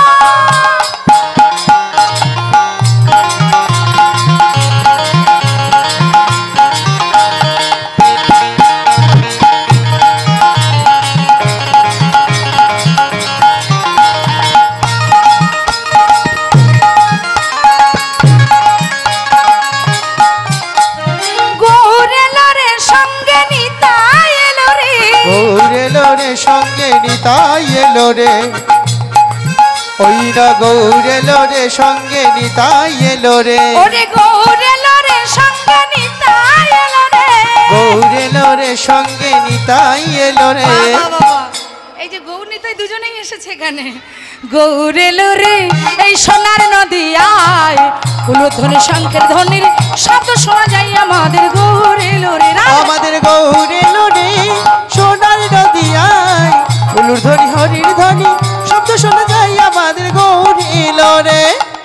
সঙ্গে নিতাই এলো রে, ওই না গৌর এলো রে সঙ্গে নিতাই এলো রে। ওরে গৌর এলো রে সঙ্গে নিতাই এলো রে, গৌর এলো রে সঙ্গে নিতাই এলো রে। এই যে গৌর নিতাই দুজনেই এসেছে এখানে। গৌর এলো রে এই সোনার নদিয়ায়, উলুধ্বনি শঙ্খের ধ্বনির শব্দ শোনা যায় আমাদের গৌর এলো রে। আমাদের গৌর এলো রে সোনার নদিয়ায়, উলুধ্বনি হরির ধ্বনি শব্দ শোনা যায় আমাদের গৌর এলো রে।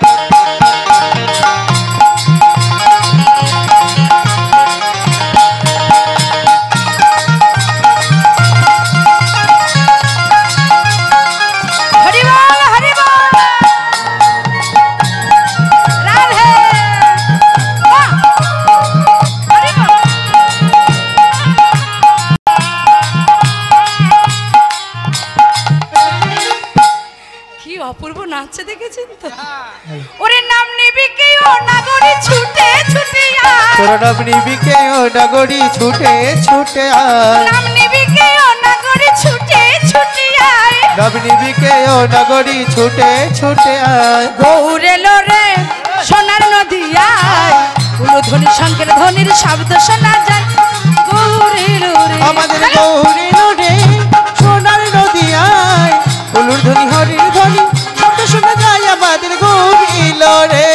অপূর্ব নাচছে দেখেছেন তো? ওরে নাম নিবি কে ও নাগরি ছুটে ছুটে আয়, তোর নাম নিবি কে ও নাগরি ছুটে ছুটে আয়, নাম নিবি কে ও নাগরি ছুটে ছুটে আয়, নাম নিবি কে ও নাগরি ছুটে ছুটে আয়। গৌর এলো রে সোনার নদিয়ায়, উলুধ্বনি শঙ্খের ধ্বনির শব্দ শোনা যায় গৌর এলো রে। আমাদের গৌর এলো রে সোনার নদিয়ায়, উলুধ্বনি হরির ধ্বনি শব্দ শোনা যায় আমাদের গৌর এলো রে।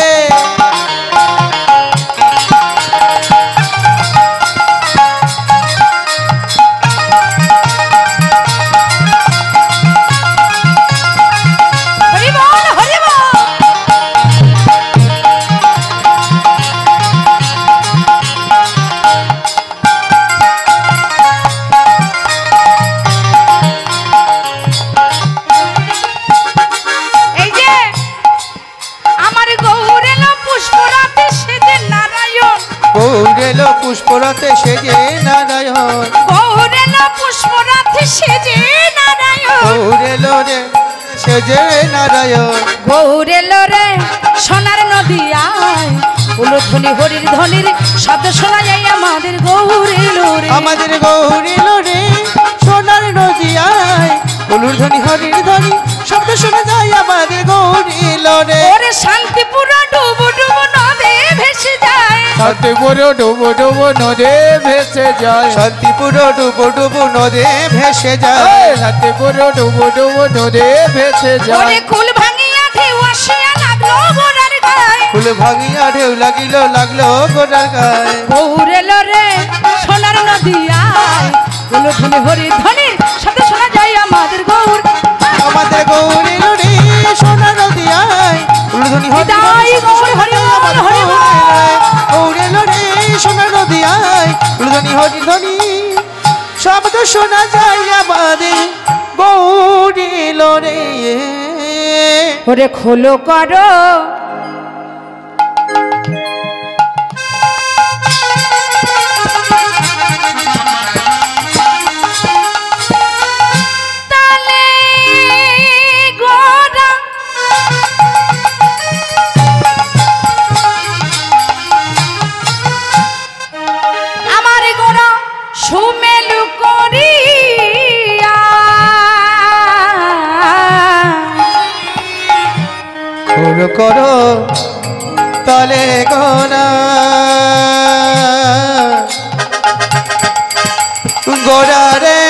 পুষ্পরাতে সেজে নারায়ণ, গৌর এলো পুষ্পরাতে সেজে নারায়ণ, গৌর এলো রে সেজে নারায়ণ। গৌর এলো রে সোনার নদিয়ায়, উলুধ্বনি হরির ধ্বনির শব্দ শোনা যায় আমাদের গৌর এলো রে। আমাদের গৌর এলো রে সোনার নদিয়ায়, উলুধ্বনি হরির ধ্বনি শব্দ শোনা যায় আমাদের গৌর এলো রে। ওরে শান্তিপুর ডুবু ডুবু নদে ভেসে যায়, শান্তিপুর ডুবু ডুবু নদে ভেসে যায়, শান্তিপুর ডুবু ডুবু নদে ভেসে যায়, শান্তিপুর ডুবু ডুবু নদে ভেসে যায়। ওরে কুল ভাঙিয়া ঢেউ আসিয়া লাগলো গোড়ার গায়ে, কুল ভাঙিয়া ঢেউ লাগলো গোড়ার গায়ে। গৌর এলো রে সোনার নদিয়ায়, উলুধ্বনি হরির ধ্বনির শব্দ শোনা যায় আমাদের গৌর। আমাদের গৌর এলো রে সোনার নদিয়ায়, উলুধ্বনি হরির ধ্বনি শব্দ শোনা যায় আমাদের গৌর এলো রে। সোনার নদিয়ায় উলুধ্বনি হরি ধ্বনি শব্দ শোনা যায় আমাদের গৌরী লোরে। ওরে খোলো করো করো তলে গোনা গোড়া রে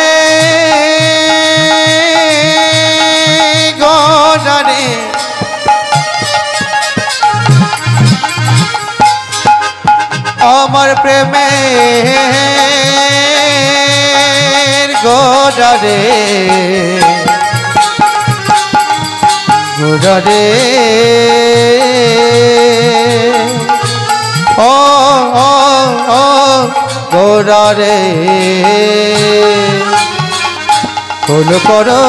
গোড়া রে আমার প্রেমের গোড়া রে গোড়া রে ও ও ও গোড়া রে খোলো করো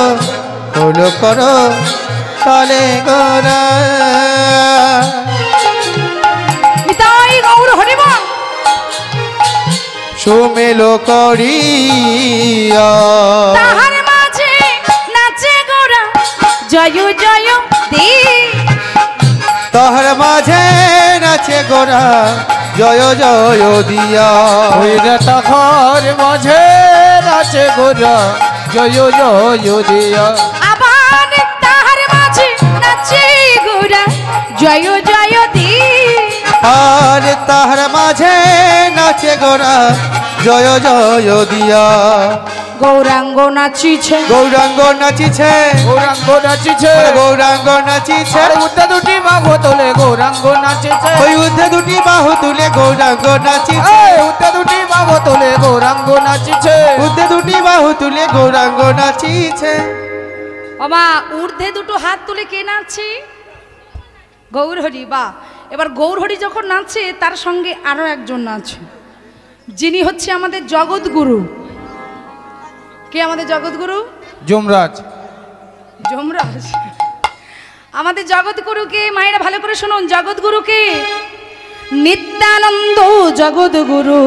তালে গোড়া। নিতাই গৌর হরি বল সুমেলো করিয়া তাহার মাঝে নাচে গোরা জয় জয় দি তাহার মাঝে নাচে গোরা জয় জয় দিয়া। তাহার মাঝে নাচে গোরা জয় জয় দিয়া। আবার তাহার মাঝে নাচে গোরা জয় জয় দি আর তাহার মাঝে নাচে গোরা জয় জয় দিয়া। গৌরাঙ্গ নাচিছে গৌরাঙ্গ নাচিছে গৌরাঙ্গ নাচিছে গৌরাঙ্গ নাচিছে উদ্ধে দুটি বাহু তোলে গৌরাঙ্গ নাচিছে ওই উদ্ধে দুটি বাহু তুলে গৌরাঙ্গ নাচিছে উদ্ধে দুটি বাহু তোলে গৌরাঙ্গ নাচিছে উদ্ধে দুটি বাহু তুলে গৌরাঙ্গ নাচিছে। বাবা ঊর্ধ্বে দুটো হাত তুলে কে নাচছে? গৌরহরি। বা এবার গৌরহরি যখন নাচছে তার সঙ্গে আরো একজন নাচে, যিনি হচ্ছে আমাদের জগৎগুরু। কে আমাদের জগৎগুরু? যমরাজ। যমরাজ আমাদের জগৎগুরুকে মায়েরা ভালো করে শুনুন। জগৎগুরুকে নিত্যানন্দ জগৎগুরু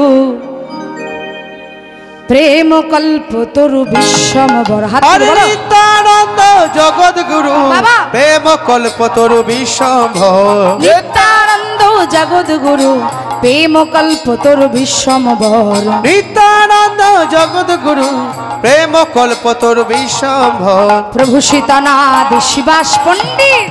প্রেম কল্প তরু বিশ্বম্বর। নিত্যানন্দ জগৎগুরু প্রেম কল্প তরু বিশ্বম্বর। নিত্যানন্দ জগৎগুরু প্রেম কল্প তরু বিশ্বম্বর। নিত্যানন্দ জগৎগুরু প্রেম কল্প তরু বিশ্বম্বর। প্রভু সীতানাথ শিবাস পণ্ডিত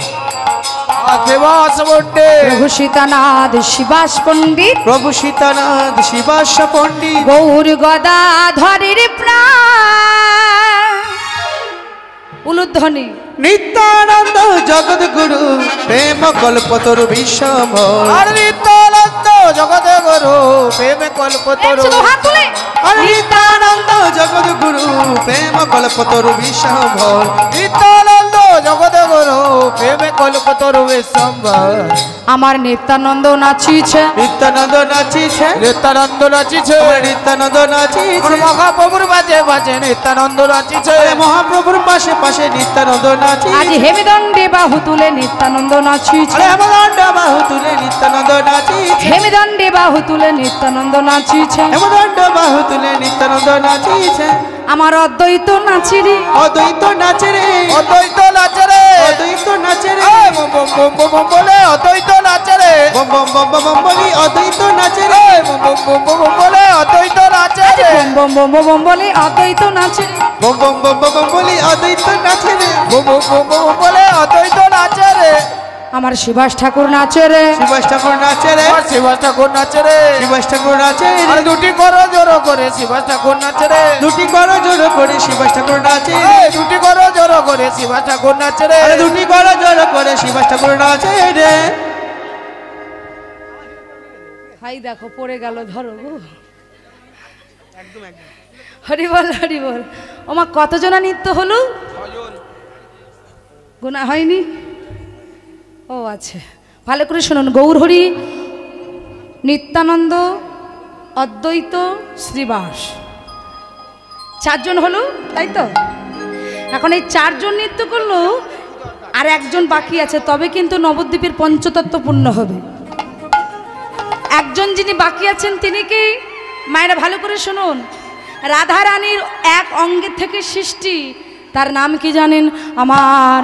প্রভু সীতানাথ শিবাস পণ্ডিত প্রভু সীতানাথ শিবাস পণ্ডিত গৌর গদাধরের প্রাণ উলুধ্বনি। নিত্যানন্দ জগৎগুরু প্রেম কল্পতরু বিশ্বম্বর। আর নিত্যানন্দ জগৎগুরু প্রেম কল্পতরু। নিত্যানন্দ জগৎগুরু প্রেম কল্পতরু বিশ্বম্বর। নিত্যানন্দ জগৎগুরু প্রেম কল্পতরু বিশ্বম্বর। আমার নিত্যানন্দ নাচিছে নিত্যানন্দ নাচিছে নিত্যানন্দ নাচিছে নিত্যানন্দ নাচিছে মহাপ্রভুর বাজে বাজে নিত্যানন্দ নাচিছে মহাপ্রভুর পাশে পাশে নিত্যানন্দ নাচিছে। আজ হেমদণ্ডে বাহু তুলে নিত্যানন্দ নাচিছে হেমদণ্ড বাহু তুলে নিত্যানন্দ নাচিছে। হেমদণ্ডে বাহু তুলে নিত্যানন্দ নাচিছে হেমদণ্ড বাহু তুলে নিত্যানন্দ নাচিছে। আমার অদ্বৈত নাচে রে অদ্বৈত নাচে রে অদ্বৈত নাচে রে অদ্বৈত নাচে রে বম বম বম বম বলে অদ্বৈত নাচে রে বম বম বম বম বলি অদ্বৈত নাচে রে বম বম বম বম বলে অদ্বৈত নাচে রে বম বম বম বম বলে অদ্বৈত নাচে বম বম বম বম বলি অদ্বৈত নাচে রে বম বম বম বম বলে অদ্বৈত নাচে রে। আমার শিবাস ঠাকুর নাচে রে শিবাস ঠাকুর নাচে রে শিবাস ঠাকুর নাচে রে শিবাস ঠাকুর নাচে আর দুটি করো জোরো করে শিবাস ঠাকুর নাচে রে দুটি করো জোর করে শিবাস ঠাকুর নাচে দুটি করো জোরো করে শিবাস ঠাকুর নাচে রে দুটি করো জোর করে শিবাস ঠাকুর নাচে রে। ভাই দেখো পড়ে গেল ধরো হরি বল হরি বল। ওমা কতজনা নৃত্য হলো? গোনা হয়নি? ও আচ্ছা ভালো করে শুনুন। গৌরহরি নিত্যানন্দ অদ্বৈত শ্রীবাস, চারজন হলো, তাই তো? এখন এই চারজন নৃত্য করলো, আর একজন বাকি আছে, তবে কিন্তু নবদ্বীপের পঞ্চতত্ত্ব পূর্ণ হবে। একজন যিনি বাকি আছেন তিনি কি? মায়েরা ভালো করে শুনুন, রাধা রানীর এক অঙ্গের থেকে সৃষ্টি, তার নাম কি জানেন? আমার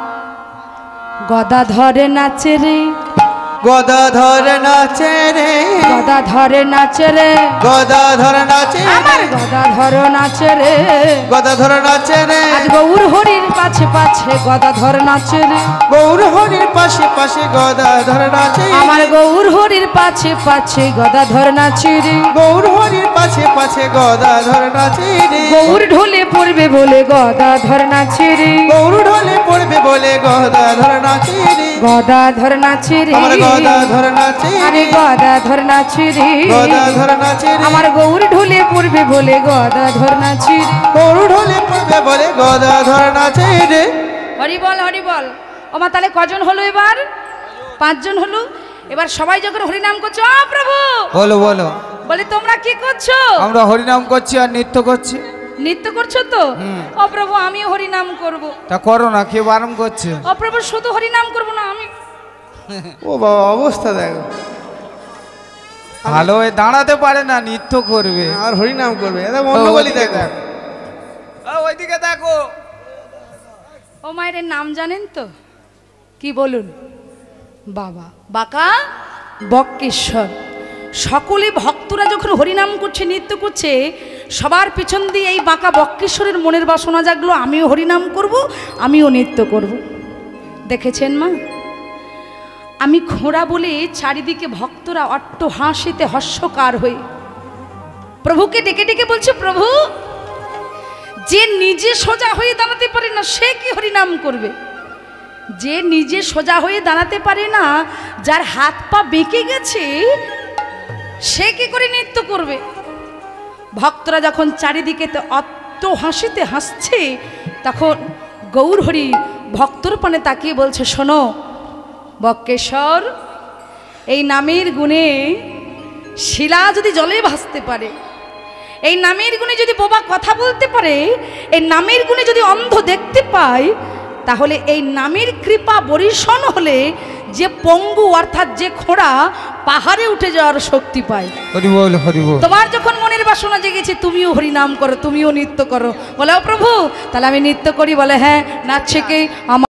গদাধরে নাচে রে, গদাধর নাচে রে, গদাধর নাচে রে, গদাধর নাচে, আমার গদাধর নাচে রে, গদাধর নাচে রে, আজ গৌর হরির পাছে পাছে গদাধর নাচে রে, গৌর হরির পাশে পাশে গদাধর নাচে, আমার গৌর হরির পাছে পাছে গদাধর নাচে রে, গৌর হরির পাশে পাশে গদাধর নাচে রে, গৌর ঢোলে পড়বে বলে গদাধর নাচে রে, গৌর ঢোলে পড়বে বলে গদাধর নাচে রে, গদাধর নাচে রে, আমার গদাধর নাচে আরে রে, গদাধর নাচে রে, গদাধর নাচে রে, আমার গৌর ঢোলে পড়বে বলে গদাধর নাচে রে। গৌর ঢোলে পড়বে বলে গদাধর নাচে রে। হরি বল, হরি বল। ওমা তাহলে কজন হলো এবার? পাঁচজন হলো। এবার সবাই যখন হরিনাম করছো, প্রভু বলো বলো। বলে তোমরা কি করছো? আমরা হরিনাম করছি আর নৃত্য করছি। নৃত্য করছো তো? ও প্রভু আমিও হরিনাম করব। তা করো না, কে বারণ করছে? ও প্রভু শুধু হরিনাম করব না, আমি ও বাবা অবস্থা দেখো, ভালো হয়ে দাঁড়াতে পারে না, নৃত্য করবে আর হরিনাম করবে। এটা অন্য বলি দেখো, ওইদিকে দেখো। ও মায়ের নাম জানেন তো? কি বলুন? বাবা বাঁকা বক্রেশ্বর। সকলে ভক্তরা যখন হরিনাম করছে, নৃত্য করছে, সবার পিছন দিয়ে এই বাঁকা বক্রেশ্বরের মনের বাসনা জাগলো, আমিও হরিনাম করব, আমিও নৃত্য করব। দেখেছেন মা, আমি খোঁড়া বলে চারিদিকে ভক্তরা অট্ট হাসিতে হর্ষকার হয়ে প্রভুকে ডেকে ডেকে বলছে, প্রভু যে নিজে সোজা হয়ে দাঁড়াতে পারে না সে কি হরিনাম করবে? যে নিজে সোজা হয়ে দাঁড়াতে পারে না, যার হাত পা বেঁকে গেছে, সে কি করে নৃত্য করবে? ভক্তরা যখন চারিদিকে অট্ট হাসিতে হাসছে, তখন গৌর হরি ভক্তর পানে তাকিয়ে বলছে, শোনো বক্রেশ্বর, এই নামের গুণে শিলা যদি জলে ভাসতে পারে, এই নামের গুণে যদি বোবা কথা বলতে পারে, এই নামের গুণে যদি অন্ধ দেখতে পায়, তাহলে এই নামের কৃপা বরিশন হলে যে পঙ্গু অর্থাৎ যে খোঁড়া পাহাড়ে উঠে যাওয়ার শক্তি পায়। হরি বল, হরি বল। তোমার যখন মনের বাসনা জেগেছে, তুমিও হরিনাম করো, তুমিও নৃত্য করো। বলে ও প্রভু তাহলে আমি নৃত্য করি। বলে হ্যাঁ, নাচছে কে? আমার